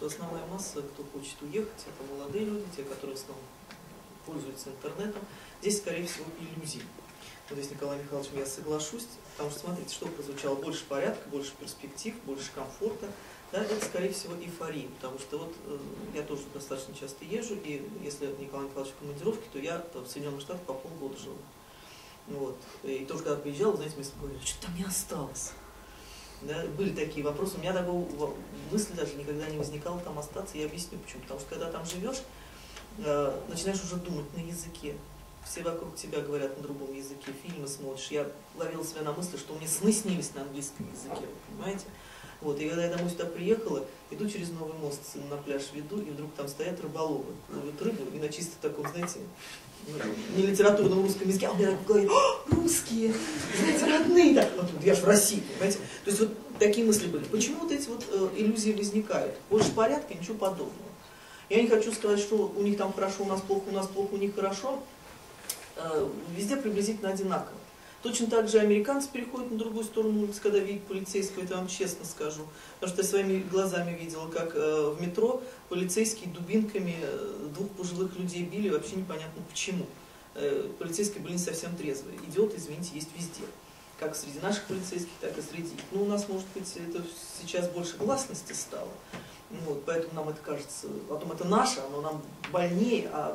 основная масса, кто хочет уехать, это молодые люди, те, которые в основном пользуются интернетом. Здесь, скорее всего, иллюзии. Вот здесь, Николай Михайлович, я соглашусь, потому что, смотрите, что прозвучало: больше порядка, больше перспектив, больше комфорта. Да, это, скорее всего, эйфория, потому что вот я тоже достаточно часто езжу, и если Николай Михайлович в командировке, то я в Соединенных Штатах по полгода живу. Вот. И тоже, когда приезжал, знаете, мне говорили: что там не осталось. Да, были такие вопросы, у меня такой мысли даже никогда не возникало там остаться, я объясню почему. Потому что когда там живешь, начинаешь уже думать на языке. Все вокруг тебя говорят на другом языке, фильмы смотришь. Я ловила себя на мысли, что мне сны снились на английском языке, вы понимаете? Вот, и когда я домой сюда приехала, иду через Новый мост, на пляж веду, и вдруг там стоят рыболовы, ловят рыбу, и на чисто таком, знаете, не литературном русском языке, а у меня так в голове: русские, знаете, родные, так, вот, я ж в России, понимаете? То есть вот такие мысли были. Почему вот эти вот иллюзии возникают? Больше порядка, ничего подобного. Я не хочу сказать, что у них там хорошо, у нас плохо, у них хорошо. Везде приблизительно одинаково. Точно так же американцы переходят на другую сторону улицы, когда видят полицейского, это вам честно скажу. Потому что я своими глазами видела, как в метро полицейские дубинками двух пожилых людей били, вообще непонятно почему. Полицейские были не совсем трезвые. Идиоты, извините, есть везде. Как среди наших полицейских, так и среди их. Ну, у нас, может быть, это сейчас больше гласности стало. Вот, поэтому нам это кажется, потом это наше, оно нам больнее, а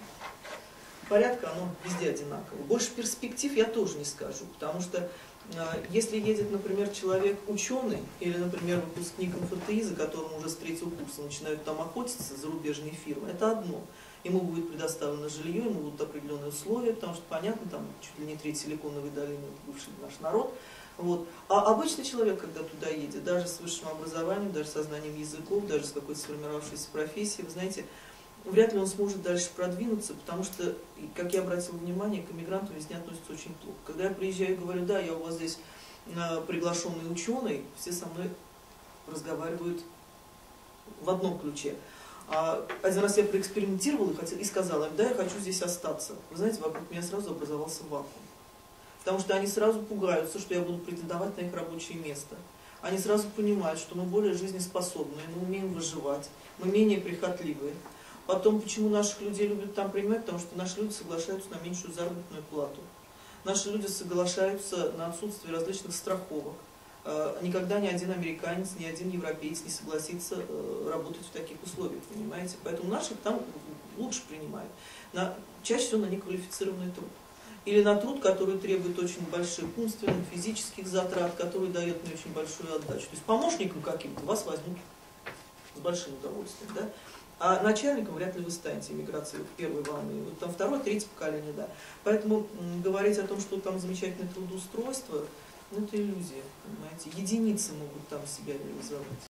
порядка оно везде одинаково. Больше перспектив я тоже не скажу, потому что если едет, например, человек ученый или, например, выпускник МФТИ, за которым уже с 3-го курса начинают там охотиться зарубежные фирмы, это одно. Ему будет предоставлено жилье, ему будут определенные условия, потому что, понятно, там чуть ли не треть силиконовой долины, бывший наш народ. Вот. А обычный человек, когда туда едет, даже с высшим образованием, даже со знанием языков, даже с какой-то сформировавшейся профессией, вы знаете, вряд ли он сможет дальше продвинуться, потому что, как я обратила внимание, к иммигрантам везде относятся очень плохо. Когда я приезжаю и говорю: да, я у вас здесь приглашенный ученый, все со мной разговаривают в одном ключе. Один раз я проэкспериментировала и сказала им: да, я хочу здесь остаться. Вы знаете, вокруг меня сразу образовался вакуум. Потому что они сразу пугаются, что я буду претендовать на их рабочее место. Они сразу понимают, что мы более жизнеспособные, мы умеем выживать, мы менее прихотливые. Потом, почему наших людей любят там принимать? Потому что наши люди соглашаются на меньшую заработную плату. Наши люди соглашаются на отсутствие различных страховок. Никогда ни один американец, ни один европеец не согласится работать в таких условиях, понимаете? Поэтому наших там лучше принимают. Чаще всего на неквалифицированный труд. Или на труд, который требует очень больших умственных, физических затрат, который дает мне очень большую отдачу. То есть помощником каким-то вас возьмут с большим удовольствием, да? А начальником вряд ли вы станете иммиграции в первой волне, вот там второе, третье поколение, да. Поэтому говорить о том, что там замечательное трудоустройство, ну, это иллюзия, понимаете. Единицы могут там себя реализовать.